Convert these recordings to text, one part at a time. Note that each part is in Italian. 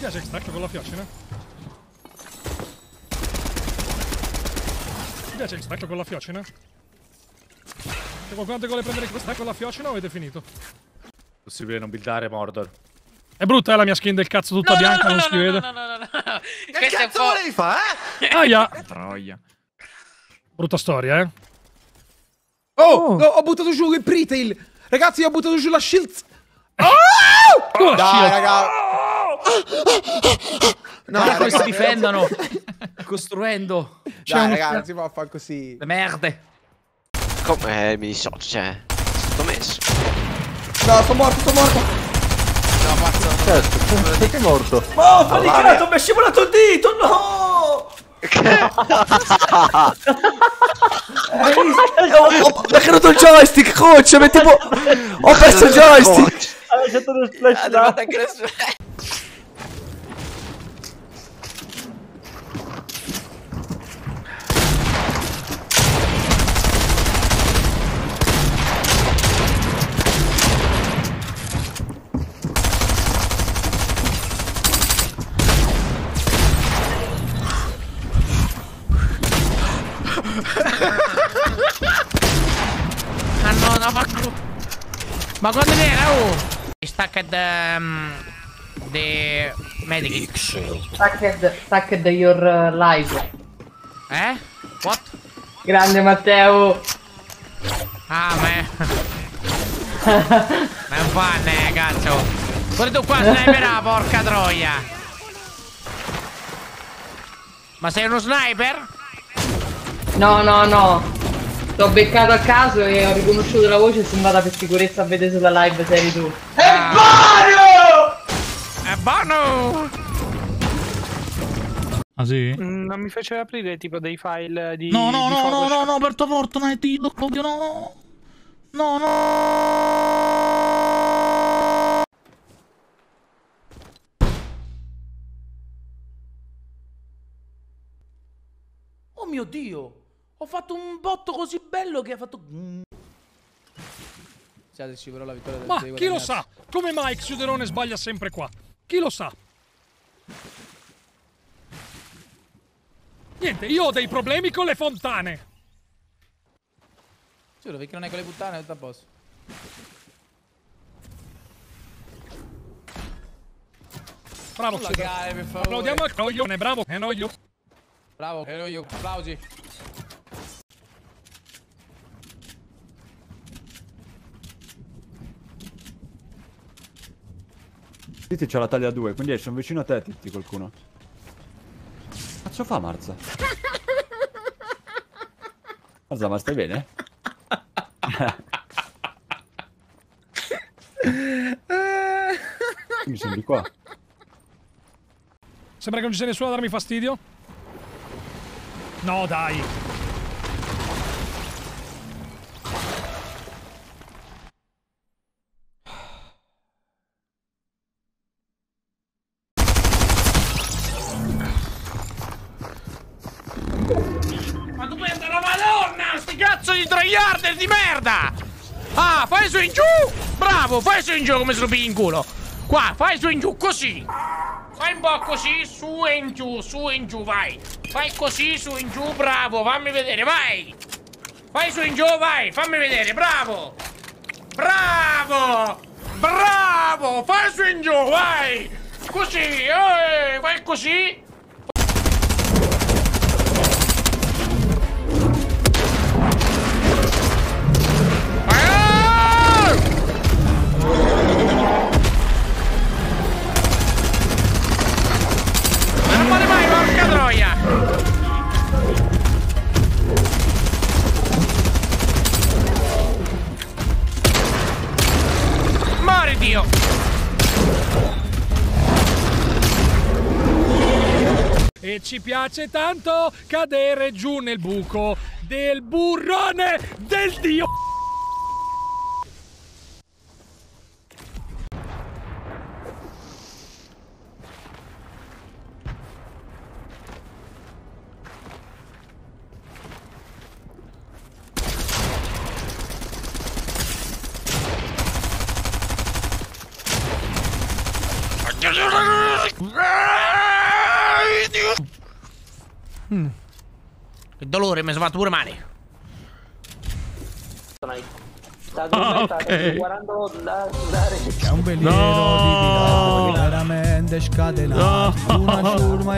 piace che stacco con la fiocina? Ti piace che stacco con la fiocina? Se qualcuno vuole prendere questa con la fiocina o avete finito? Possibile non buildare Mordor. È brutta la mia skin del cazzo tutta bianca, non si vede. No. Che cazzo volevi fare, Aia! Troia. Brutta storia, eh. Oh, no, ho buttato giù il pre-tail. Ragazzi, ho buttato giù la shield. Oh, Dai, raga. No, come si difendono? Costruendo. Dai, raga, non si può fare così. Le merde. Come mi dissocio, cioè. Sto messo. No, sono morto. No, basta. Certo, perché è morto? Oh, panicato, mi è scivolato il dito, no! Ho caduto il joystick, coach. Ho perso il joystick. Ha lasciato lo splash down. Anche adesso. Ah no, fuck. Ma quando era? Oh! Stacked the medic. Stacked your life. Eh? What? Grande Matteo. Ah, ma è un fan, cazzo. Guarda tu qua, sniper, porca troia. Ma sei uno sniper? No. T'ho beccato a caso e ho riconosciuto la voce e sono andata per sicurezza a vedere sulla live se eri tu. È buono! Ah sì? Non mi faceva aprire tipo dei file di... No, di aperto Fortnite, no. Oh mio Dio. Ho fatto un botto così bello che ha fatto... Sì, però la vittoria Ma chi lo sa? Come mai Xiuderone sbaglia sempre qua? Chi lo sa? Niente, io ho dei problemi con le fontane. Giuro, perché non hai con le puttane, tutto a posto. Bravo Xiuderone, per favore. Applaudiamo al coglione, bravo. Noio. Bravo, io. Applausi. Titti c'ha la taglia 2, quindi sono vicino a te, Titti, qualcuno. Cazzo fa Marza? Marza, ma stai bene? Mi sono di qua. Sembra che non ci sia nessuno a darmi fastidio. No, dai. Ma tu pensa la madonna! Sti cazzo di tryharder di merda! Ah, fai su in giù! Bravo, fai su in giù come se lo pigli in culo! Qua, fai su in giù così! Fai un po' così, su e in giù, vai! Fai così, su in giù, bravo, fammi vedere, vai! Fai su in giù, vai, fammi vedere, bravo! Bravo! Bravo! Fai su in giù, vai! Così, fai così! Dio! E ci piace tanto cadere giù nel buco del burrone del dio. Che dolore, mi sono fatto pure male. Ok. Guardando dare. È un veleno di veramente scatenato. Una ciurma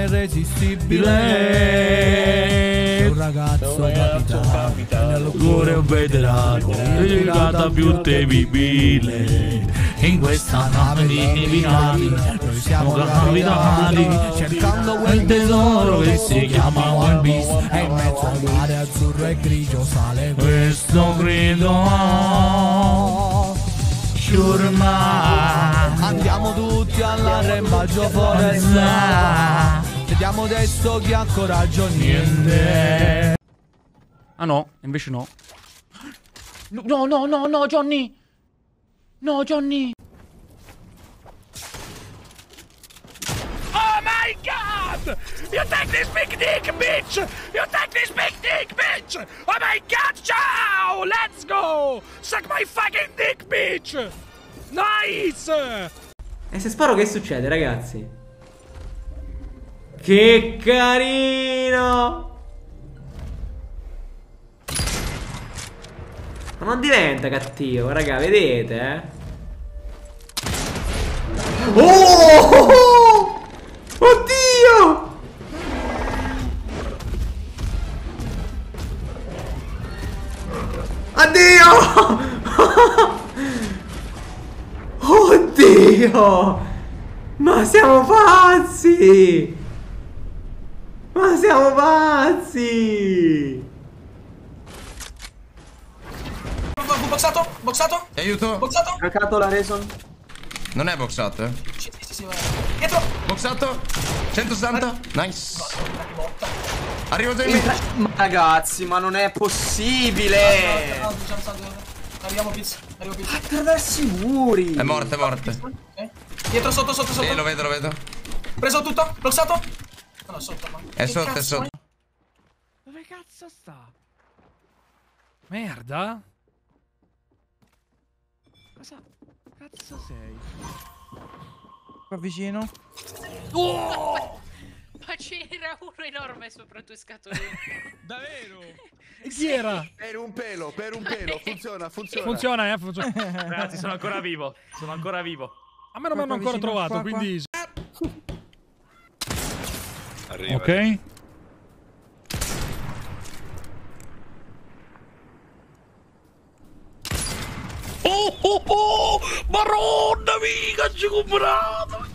irresistibile. Un ragazzo capitano nel cuore un veterano, la più temibile. In questa nave di pirati noi siamo capitani, cercando quel tesoro che si chiama One Piece. E in mezzo al mare azzurro e grigio sale questo grido. Ciurma, andiamo tutti all'arrembaggio foresta. Vediamo adesso chi ha coraggio, niente. Ah no, invece no. No, no, no, no, Johnny. No, Johnny. Oh my god! You take this big dick, bitch! You take this big dick, bitch! Oh my god, ciao! Let's go! Suck my fucking dick, bitch! Nice! E se sparo che succede, ragazzi? Che carino! Ma non diventa cattivo, raga, vedete, eh? Oh! Oddio! Addio! Oddio! Ma siamo pazzi! Ma siamo pazzi! Boxato? Boxato? Ti aiuto? Boxato? Giocato la Reson. Non è boxato, eh? Sì, vai. Dietro! Boxato? 160? Nice. Arrivo già in me. Ma ragazzi, ma non è possibile! Arriviamo pizza. Attraverso i muri! È morte, è morte. Dietro, sotto. Sì, lo vedo. Preso tutto? Boxato? No, sotto, ma. È sotto, è sotto. Dove cazzo sta? Merda? Cosa cazzo sei? Qua vicino. Oh! Ma c'era uno enorme sopra i tuoi scatolini. Davvero? E chi era? Per un pelo, funziona. Funziona. Ragazzi, sono ancora vivo. A me non mi hanno ancora trovato, quindi... Arriva. Ok. Oh! Maronna, mica ci ho comprato!